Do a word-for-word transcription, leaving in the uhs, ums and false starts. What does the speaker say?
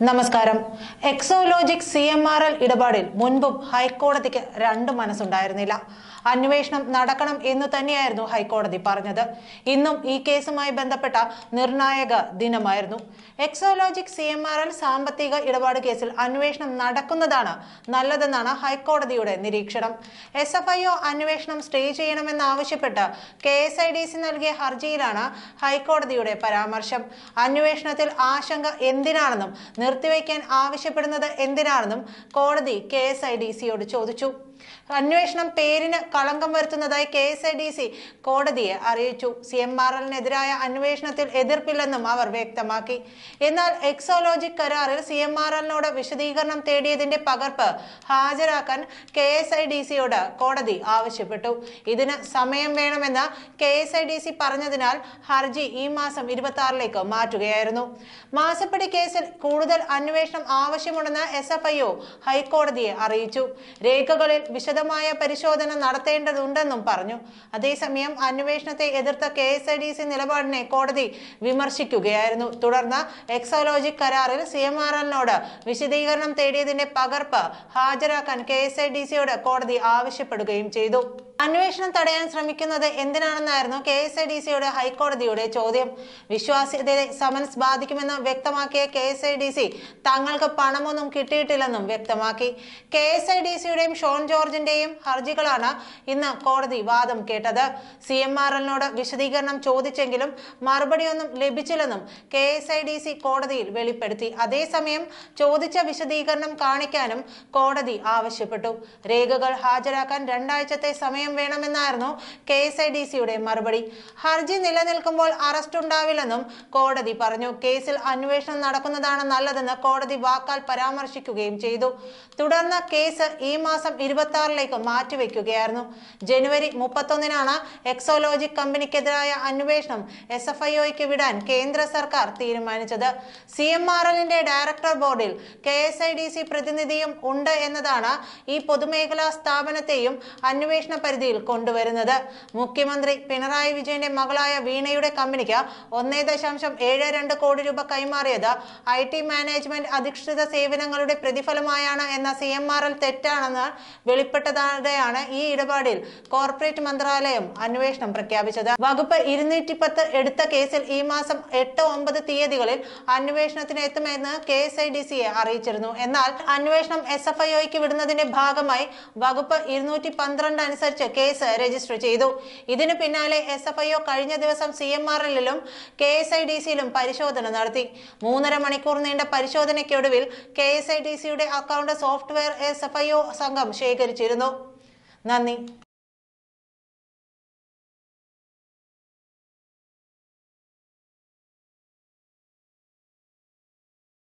നമസ്കാരം. Exalogic C M R L ഇടപാടിൽ മുൻപും ഹൈക്കോടതിക്ക് രണ്ടു മനസ്സുണ്ടായിരുന്നില്ല. അന്വേഷണം നടക്കണം എന്നു തന്നെയായിരുന്നു ഹൈക്കോടതി പറഞ്ഞത്. ഇന്നും ഈ കേസുമായി ബന്ധപ്പെട്ട നിർണായക ദിനമായിരുന്നു. Exalogic C M R L സാമ്പത്തിക ഇടപാട് കേസിൽ അന്വേഷണം നടക്കുന്നതാണ് നല്ലതെന്നാണ് ഹൈക്കോടതിയുടെ നിരീക്ഷണം. എസ് എഫ് ഐ ഒ അന്വേഷണം സ്റ്റേ ചെയ്യണമെന്നാവശ്യപ്പെട്ട് K S I D C നൽകിയ ഹർജിയിലാണ് ഹൈക്കോടതിയുടെ പരാമർശം. അന്വേഷണത്തിൽ ആശങ്ക എന്തിനാണെന്നും നിർത്തിവെക്കാൻ ആവശ്യപ്പെടുന്നത് എന്തിനാണെന്നും കോടതി കെ എസ് ഐ ഡി സിയോട് ചോദിച്ചു. അന്വേഷണം പേരിന് കളങ്കം വരുത്തുന്നതായി K S I D C കോടതിയെ അറിയിച്ചു. സി എം ആർ എല്ലിനെതിരായ അന്വേഷണത്തിൽ എതിർപ്പില്ലെന്നും അവർ വ്യക്തമാക്കി. എന്നാൽ എക്സോലോജിക് കരാറിൽ സി എം ആർ എല്ലിനോട് വിശദീകരണം തേടിയതിന്റെ പകർപ്പ് ഹാജരാക്കാൻ കെ എസ് ഐ ഡി സിയോട് കോടതി ആവശ്യപ്പെട്ടു. ഇതിന് സമയം വേണമെന്ന് K S I D C പറഞ്ഞതിനാൽ ഹർജി ഈ മാസം ഇരുപത്തി ആറിലേക്ക് മാറ്റുകയായിരുന്നു. മാസപ്പടി കേസിൽ കൂടുതൽ അന്വേഷണം ആവശ്യമുണ്ടെന്ന് എസ് എഫ് ഐ ഒ ഹൈക്കോടതിയെ അറിയിച്ചു. രേഖകളിൽ വിശദമായ പരിശോധന നടത്തേണ്ടതുണ്ടെന്നും പറഞ്ഞു. അതേസമയം അന്വേഷണത്തെ എതിർത്ത K S I D C നിലപാടിനെ കോടതി വിമർശിക്കുകയായിരുന്നു. തുടർന്ന് എക്സോലോജിക് കരാറിൽ സി എം ആർ എല്ലിനോട് വിശദീകരണം തേടിയതിന്റെ പകർപ്പ് ഹാജരാക്കാൻ കെ എസ് ഐ ഡി സിയോട് കോടതി ആവശ്യപ്പെടുകയും ചെയ്തു. അന്വേഷണം തടയാൻ ശ്രമിക്കുന്നത് എന്തിനാണെന്നായിരുന്നു കെ എസ് ഐ ഡി സിയുടെ ഹൈക്കോടതിയുടെ ചോദ്യം. വിശ്വാസ്യതയെ സമൻസ് ബാധിക്കുമെന്ന് വ്യക്തമാക്കിയ K S I D C തങ്ങൾക്ക് പണമൊന്നും കിട്ടിയിട്ടില്ലെന്നും വ്യക്തമാക്കി. കെ എസ് ഐ ഡി സിയുടെയും ഷോൺ ജോർജിന്റെയും ഹർജികളാണ് ഇന്ന് കോടതി വാദം കേട്ടത്. സി എം ആർ എല്ലിനോട് വിശദീകരണം ചോദിച്ചെങ്കിലും മറുപടിയൊന്നും ലഭിച്ചില്ലെന്നും K S I D C കോടതിയിൽ വെളിപ്പെടുത്തി. അതേസമയം ചോദിച്ച വിശദീകരണം കാണിക്കാനും കോടതി ആവശ്യപ്പെട്ടു. രേഖകൾ ഹാജരാക്കാൻ രണ്ടാഴ്ചത്തെ സമയം വേണമെന്നായിരുന്നു കെ എസ് ഐ ഡി സിയുടെ മറുപടി. ഹർജി നിലനിൽക്കുമ്പോൾ അറസ്റ്റ് ഉണ്ടാവില്ലെന്നും കോടതി പറഞ്ഞു. കേസിൽ അന്വേഷണം നടക്കുന്നതാണ് നല്ലതെന്ന് കോടതി വാക്കാൽ പരാമർശിക്കുകയും ചെയ്തു. തുടർന്ന് കേസ് ഈ മാസം ഇരുപത്തി ആറിലേക്ക് മാറ്റിവെക്കുകയായിരുന്നു. ജനുവരി മുപ്പത്തൊന്നിനാണ് എക്സോലോജിക് കമ്പനിക്കെതിരായ അന്വേഷണം എസ് എഫ് ഐ ഒയ്ക്ക് വിടാൻ കേന്ദ്ര സർക്കാർ തീരുമാനിച്ചത്. സി എം ആർ എല്ലിന്റെ ഡയറക്ടർ ബോർഡിൽ K S I D C പ്രതിനിധിയും ഉണ്ട് എന്നതാണ് ഈ പൊതുമേഖലാ സ്ഥാപനത്തെയും അന്വേഷണ പരിധിയിൽ കൊണ്ടുവരുന്നത്. മുഖ്യമന്ത്രി പിണറായി വിജയന്റെ മകളായ വീണയുടെ കമ്പനിക്ക് ഒന്നേ ദശാംശം ഏഴ് രണ്ട് കോടി രൂപ കൈമാറിയത് ഐ ടി മാനേജ്മെന്റ് അധിഷ്ഠിത സേവനങ്ങളുടെ പ്രതിഫലമായാണ് എന്ന സി എം ആർ എൽ തെറ്റാണെന്ന് വെളിപ്പെട്ടതോടെയാണ് ഈ ഇടപാടിൽ കോർപ്പറേറ്റ് മന്ത്രാലയം അന്വേഷണം പ്രഖ്യാപിച്ചത്. വകുപ്പ് ഇരുന്നൂറ്റി പത്ത് എടുത്ത കേസിൽ ഈ മാസം എട്ട് ഒമ്പത് തീയതികളിൽ അന്വേഷണത്തിന് എത്തുമെന്ന് കെ എസ് ഐ ഡി സിയെ അറിയിച്ചിരുന്നു. എന്നാൽ അന്വേഷണം എസ് എഫ് ഐ ഒയ്ക്ക് വിടുന്നതിന്റെ ഭാഗമായി വകുപ്പ് ഇരുന്നൂറ്റി പന്ത്രണ്ട് അനുസരിച്ച് കേസ് രജിസ്റ്റർ ചെയ്തു. ഇതിനു പിന്നാലെ എസ് എഫ് ഐ ഒ കഴിഞ്ഞ ദിവസം സി എം ആർ എല്ലിലും കെ എസ് ഐ ഡി സിയിലും പരിശോധന നടത്തി. മൂന്നര മണിക്കൂർ നീണ്ട പരിശോധനയ്ക്കൊടുവിൽ കെ എസ് ഐ ഡി സിയുടെ account software S F I O സംഘം ശേഖരിച്ചിരുന്നു. നന്ദി.